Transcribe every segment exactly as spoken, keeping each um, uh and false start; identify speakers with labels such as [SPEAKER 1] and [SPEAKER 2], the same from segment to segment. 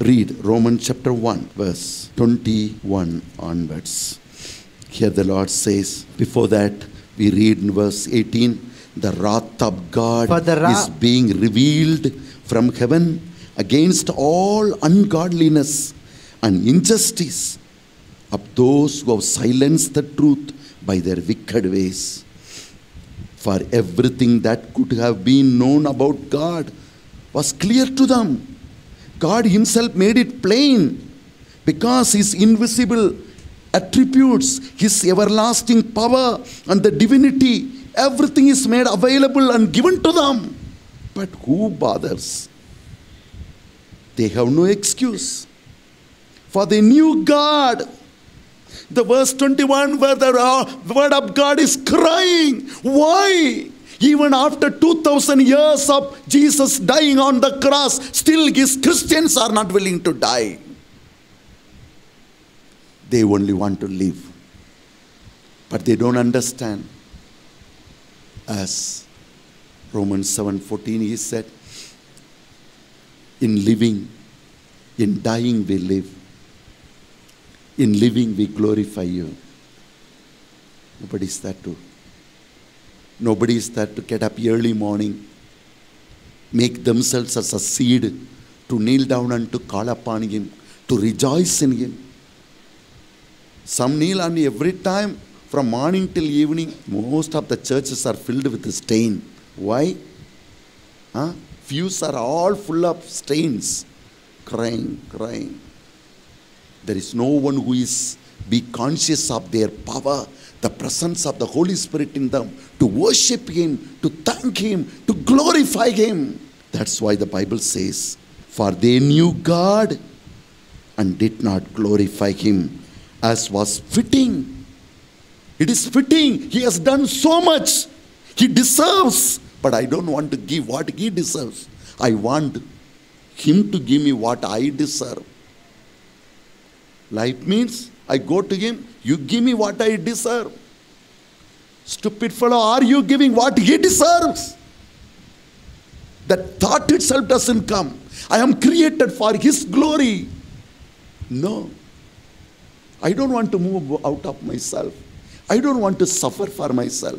[SPEAKER 1] Read Romans chapter one, verse twenty-one onwards. Here the Lord says, before that, we read in verse eighteen, the wrath of God is being revealed from heaven against all ungodliness and injustice of those who have silenced the truth by their wicked ways. For everything that could have been known about God was clear to them. God himself made it plain because his invisible attributes, his everlasting power and the divinity, everything is made available and given to them. But who bothers? They have no excuse. For they knew God. The verse twenty-one where the word of God is crying. Why? Even after two thousand years of Jesus dying on the cross, still his Christians are not willing to die. They only want to live. But they don't understand. As Romans seven fourteen he said, in living, in dying we live. In living we glorify you. Nobody is there to. Nobody is there to get up early morning, make themselves as a seed, to kneel down and to call upon him, to rejoice in him. Some kneel and every time from morning till evening, most of the churches are filled with stain. Why? Huh? Pews are all full of stains. Crying, crying. There is no one who is be conscious of their power, the presence of the Holy Spirit in them, to worship him, to thank him, to glorify him. That's why the Bible says, for they knew God and did not glorify him as was fitting. It is fitting. He has done so much. He deserves. But I don't want to give what he deserves. I want him to give me what I deserve. Life means I go to him, you give me what I deserve. Stupid fellow, are you giving what he deserves? That thought itself doesn't come. I am created for his glory. No. I don't want to move out of myself. I don't want to suffer for myself.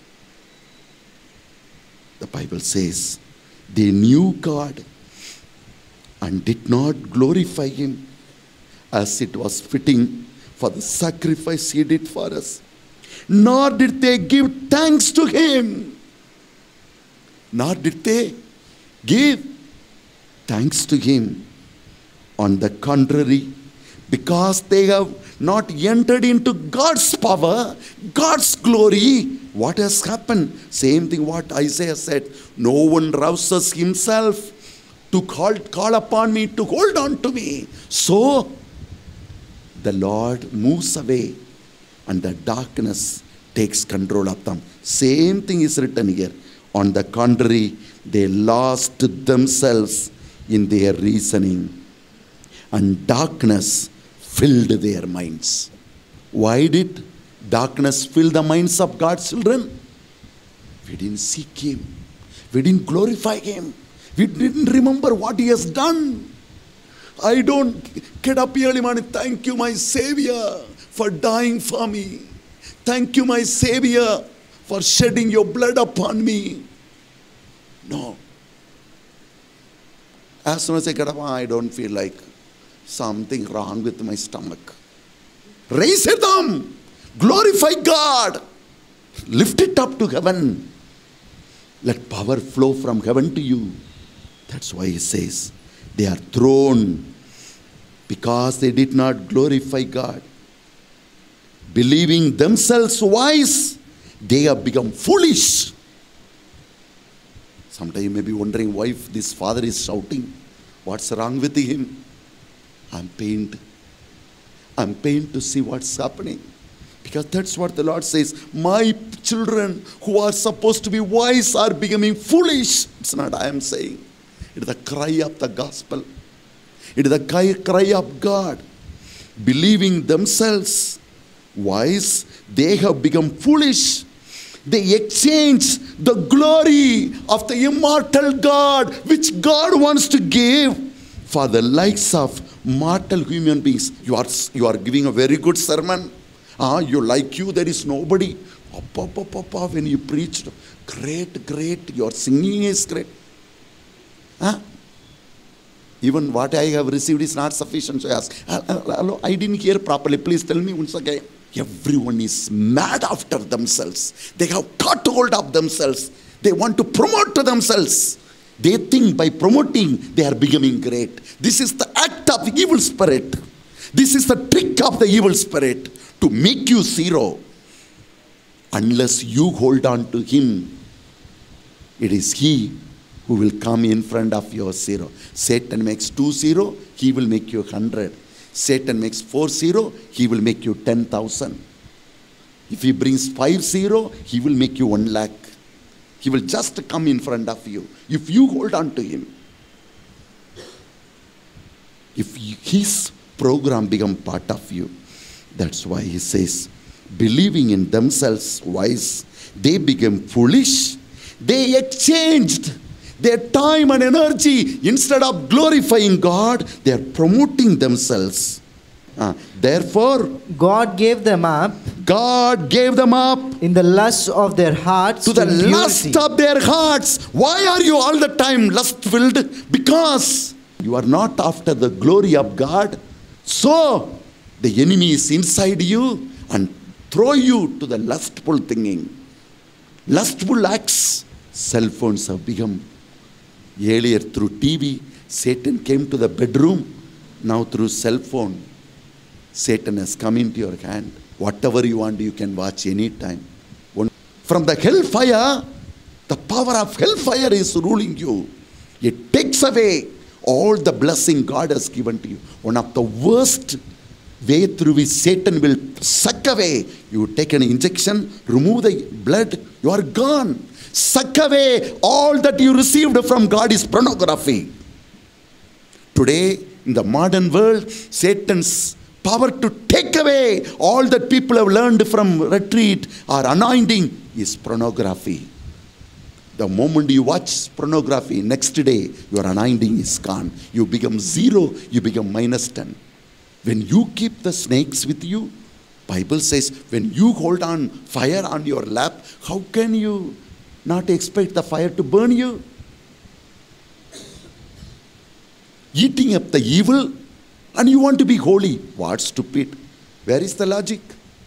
[SPEAKER 1] The Bible says, they knew God and did not glorify him as it was fitting for the sacrifice he did for us. Nor did they give thanks to him. Nor did they give thanks to him. On the contrary, because they have not entered into God's power, God's glory, what has happened? Same thing what Isaiah said. No one rouses himself to call, call upon me, to hold on to me. So, the Lord moves away and the darkness takes control of them. Same thing is written here. On the contrary, they lost themselves in their reasoning, and darkness filled their minds. Why did darkness fill the minds of God's children? We didn't seek him. We didn't glorify him. We didn't remember what he has done. I don't get up early morning. Thank you, my Savior, for dying for me. Thank you, my Savior, for shedding your blood upon me. No. As soon as I get up, I don't feel like something wrong with my stomach. Raise it up. Glorify God. Lift it up to heaven. Let power flow from heaven to you. That's why he says, they are thrown because they did not glorify God. Believing themselves wise, they have become foolish. Sometimes you may be wondering why this father is shouting. What's wrong with him? I'm pained. I'm pained to see what's happening. Because that's what the Lord says. My children who are supposed to be wise are becoming foolish. It's not I am saying. It is the cry of the gospel. It is the cry, cry of God. Believing themselves wise, they have become foolish. They exchange the glory of the immortal God, which God wants to give, for the likes of mortal human beings. You are, you are giving a very good sermon. Ah, you like you, there is nobody. Up, up, up, up, up, when you preached, great, great, your singing is great. Huh? Even what I have received is not sufficient. So I ask, hello, I didn't hear properly. Please tell me once again. Everyone is mad after themselves. They have caught hold of themselves. They want to promote to themselves. They think by promoting, they are becoming great. This is the act of the evil spirit. This is the trick of the evil spirit to make you zero. Unless you hold on to him, it is he who will come in front of your zero. Satan makes two zero, he will make you hundred. Satan makes four zero, he will make you ten thousand. If he brings five zero, he will make you one lakh. He will just come in front of you. If you hold on to him, if his program become part of you, that's why he says, believing in themselves wise, they became foolish. They exchanged their time and energy. Instead of glorifying God, they are promoting themselves. Uh, therefore,
[SPEAKER 2] God gave them up.
[SPEAKER 1] God gave them up
[SPEAKER 2] in the lust of their hearts.
[SPEAKER 1] To the lust of their hearts. Why are you all the time lust-filled? Because you are not after the glory of God. So, the enemy is inside you and throw you to the lustful thinking. Lustful acts. Cell phones have become. Earlier through T V, Satan came to the bedroom. Now through cell phone, Satan has come into your hand. Whatever you want, you can watch anytime. From the hellfire, the power of hellfire is ruling you. It takes away all the blessing God has given to you. One of the worst way through which Satan will suck away. You take an injection, remove the blood, you are gone. Suck away all that you received from God is pornography. Today, in the modern world, Satan's power to take away all that people have learned from retreat or anointing is pornography. The moment you watch pornography, next day your anointing is gone. You become zero, you become minus ten. When you keep the snakes with you, Bible says, when you hold on fire on your lap, how can you not expect the fire to burn you? Eating up the evil and you want to be holy. What stupid. Where is the logic?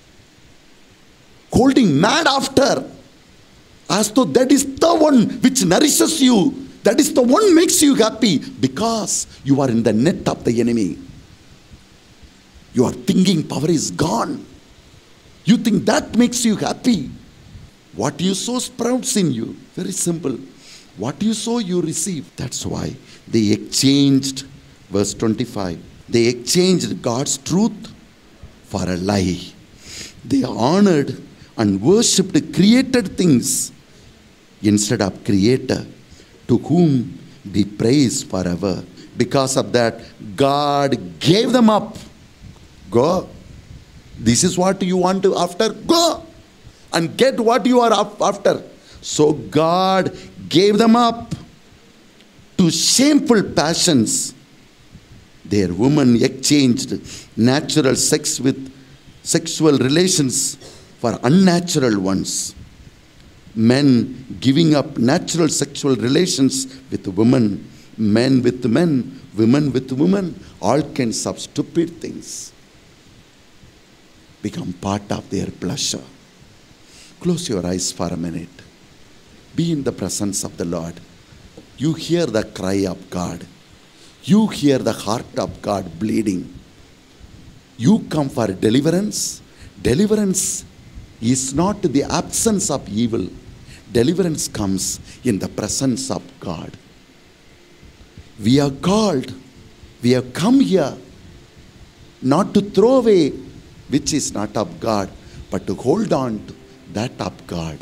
[SPEAKER 1] Holding mad after, as though that is the one which nourishes you. That is the one makes you happy, because you are in the net of the enemy. Your thinking power is gone. You think that makes you happy. What you sow sprouts in you. Very simple. What you sow, you receive. That's why they exchanged, verse twenty-five, they exchanged God's truth for a lie. They honored and worshipped created things instead of Creator, to whom be praise forever. Because of that, God gave them up. Go. This is what you want to after. Go and get what you are after. So God gave them up to shameful passions. Their women exchanged natural sex with sexual relations for unnatural ones. Men giving up natural sexual relations with women, men with men, women with women, all kinds of stupid things become part of their pleasure. Close your eyes for a minute. Be in the presence of the Lord. You hear the cry of God. You hear the heart of God bleeding. You come for deliverance. Deliverance is not the absence of evil. Deliverance comes in the presence of God. We are called. We have come here not to throw away which is not of God, but to hold on to that of God.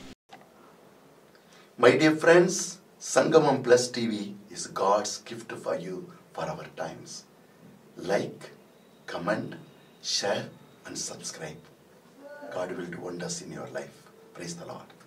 [SPEAKER 1] My dear friends, Sangamam Plus T V is God's gift for you for our times. Like, comment, share and subscribe. God will do wonders in your life. Praise the Lord.